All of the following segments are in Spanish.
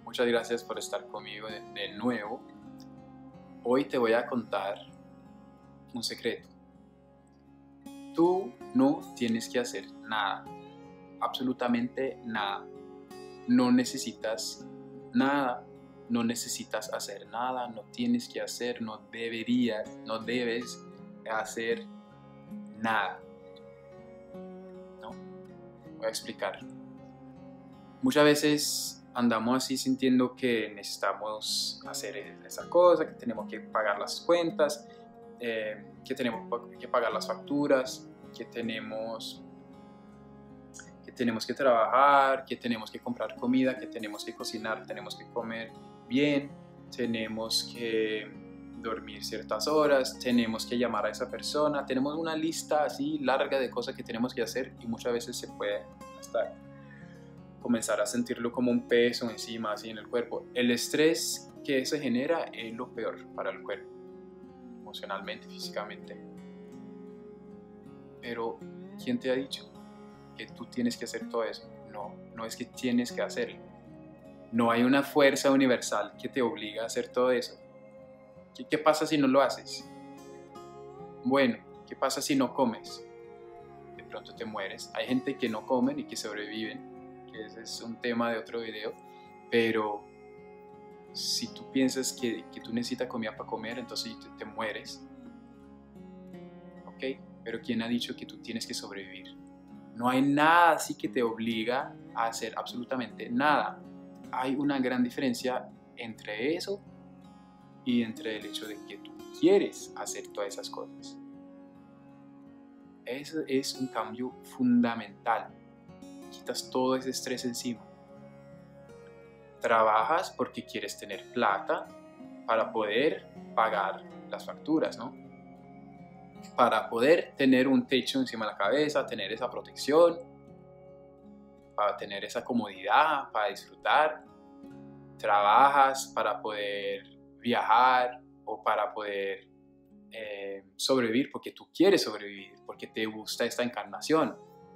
Muchas gracias por estar conmigo de nuevo. Hoy te voy a contar un secreto. Tú no tienes que hacer nada, absolutamente nada. No necesitas nada, no necesitas hacer nada, no tienes que hacer, no debes hacer nada. ¿No? Voy a explicar. Muchas veces andamos así sintiendo que necesitamos hacer esa cosa, que tenemos que pagar las cuentas, que tenemos que pagar las facturas, que tenemos que trabajar, que tenemos que comprar comida, que tenemos que cocinar, tenemos que comer bien, tenemos que dormir ciertas horas, tenemos que llamar a esa persona, tenemos una lista así larga de cosas que tenemos que hacer y muchas veces se puede hasta comenzar a sentirlo como un peso encima, así en el cuerpo. El estrés que se genera es lo peor para el cuerpo, emocionalmente, físicamente. Pero, ¿quién te ha dicho que tú tienes que hacer todo eso? No es que tienes que hacerlo. No hay una fuerza universal que te obliga a hacer todo eso. ¿Qué pasa si no lo haces? Bueno, ¿qué pasa si no comes? De pronto te mueres. Hay gente que no comen y que sobreviven. Ese es un tema de otro video, pero si tú piensas que tú necesitas comida para comer, entonces te mueres, ¿ok? Pero ¿quién ha dicho que tú tienes que sobrevivir? No hay nada así que te obliga a hacer absolutamente nada. Hay una gran diferencia entre eso y entre el hecho de que tú quieres hacer todas esas cosas. Eso es un cambio fundamental. Quitas todo ese estrés encima. Trabajas porque quieres tener plata para poder pagar las facturas, ¿no? Para poder tener un techo encima de la cabeza, tener esa protección, para tener esa comodidad, para disfrutar. Trabajas para poder viajar o para poder sobrevivir porque tú quieres sobrevivir, porque te gusta esta encarnación,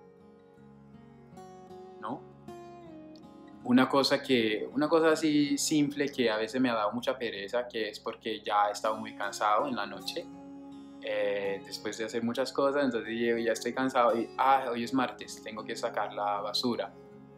¿no? Una cosa así simple que a veces me ha dado mucha pereza, que es porque ya he estado muy cansado en la noche, después de hacer muchas cosas, entonces ya estoy cansado y hoy es martes, tengo que sacar la basura.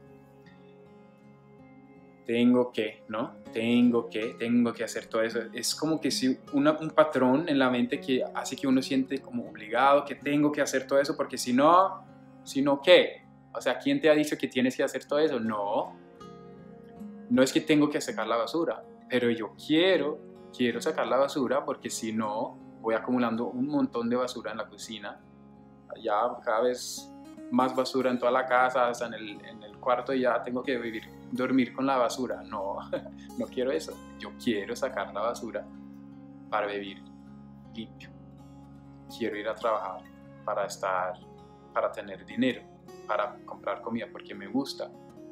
Tengo que hacer todo eso. Es como que si un patrón en la mente que hace que uno siente como obligado, que tengo que hacer todo eso, porque si no, ¿qué? O sea, ¿quién te ha dicho que tienes que hacer todo eso? No es que tengo que sacar la basura, pero yo quiero sacar la basura porque si no, voy acumulando un montón de basura en la cocina. Ya cada vez más basura en toda la casa, hasta en el cuarto, y ya tengo que dormir con la basura. No quiero eso. Yo quiero sacar la basura para vivir limpio. Quiero ir a trabajar para tener dinero, para comprar comida, porque me gusta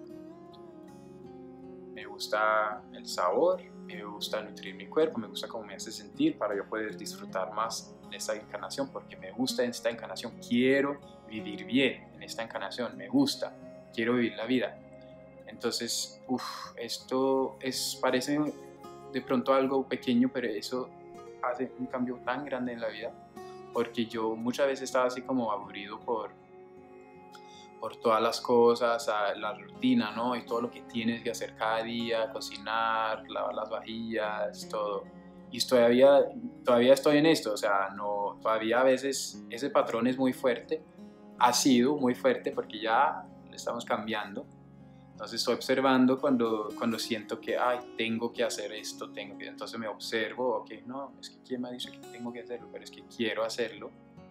el sabor, me gusta nutrir mi cuerpo, me gusta cómo me hace sentir para yo poder disfrutar más de esta encarnación, porque me gusta esta encarnación, quiero vivir bien en esta encarnación, me gusta, quiero vivir la vida. Entonces, esto parece de pronto algo pequeño, pero eso hace un cambio tan grande en la vida, porque yo muchas veces estaba así como aburrido por todas las cosas, la rutina, ¿no? Y todo lo que tienes que hacer cada día, cocinar, lavar las vajillas, todo. Y todavía estoy en esto, o sea, todavía a veces ese patrón es muy fuerte, ha sido muy fuerte porque ya le estamos cambiando. Entonces estoy observando cuando siento que, tengo que hacer esto, entonces me observo, ok, no, es que ¿quién me ha dicho que tengo que hacerlo? Pero es que quiero hacerlo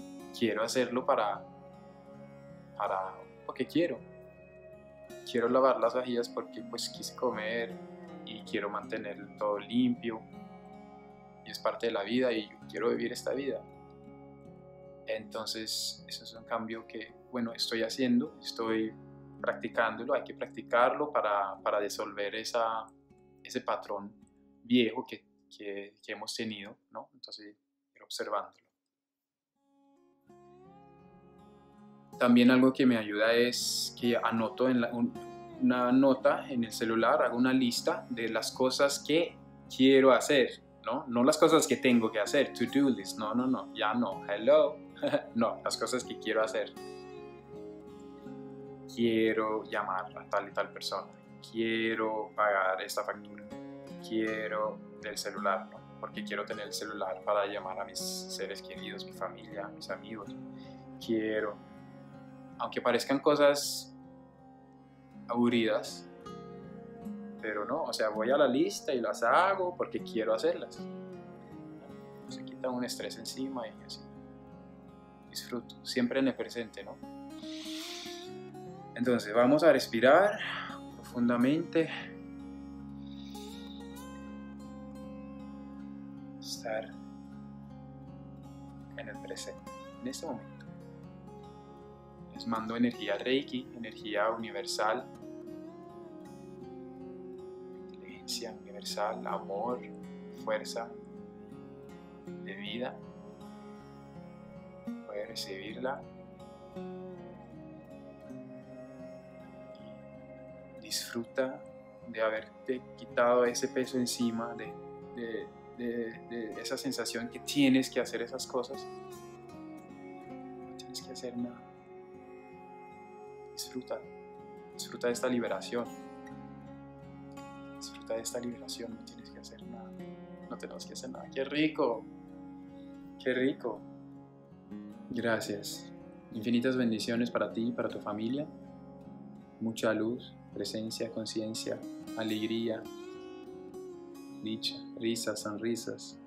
porque quiero lavar las vajillas porque pues quise comer y quiero mantener todo limpio y es parte de la vida y yo quiero vivir esta vida. Entonces eso es un cambio que, bueno, estoy practicándolo, hay que practicarlo para disolver ese patrón viejo que hemos tenido, ¿no? Entonces ir observándolo. También algo que me ayuda es que anoto una nota en el celular, hago una lista de las cosas que quiero hacer, ¿no? No las cosas que tengo que hacer, to-do list, no, ya no, hello, no, las cosas que quiero hacer. Quiero llamar a tal y tal persona, quiero pagar esta factura, quiero del celular, ¿no? Porque quiero tener el celular para llamar a mis seres queridos, mi familia, mis amigos. Quiero, aunque parezcan cosas aburridas, pero no, o sea, voy a la lista y las hago porque quiero hacerlas. Se quita un estrés encima y así. Disfruto, siempre en el presente, ¿no? Entonces vamos a respirar profundamente. Estar en el presente, en este momento. Les mando energía Reiki, energía universal, inteligencia universal, amor, fuerza de vida. Puedes recibirla. Disfruta de haberte quitado ese peso encima, de esa sensación que tienes que hacer esas cosas. No tienes que hacer nada. Disfruta de esta liberación. Disfruta de esta liberación, no tienes que hacer nada. No tenemos que hacer nada. ¡Qué rico! ¡Qué rico! Gracias. Infinitas bendiciones para ti y para tu familia. Mucha luz, presencia, conciencia, alegría, dicha, risas, sonrisas.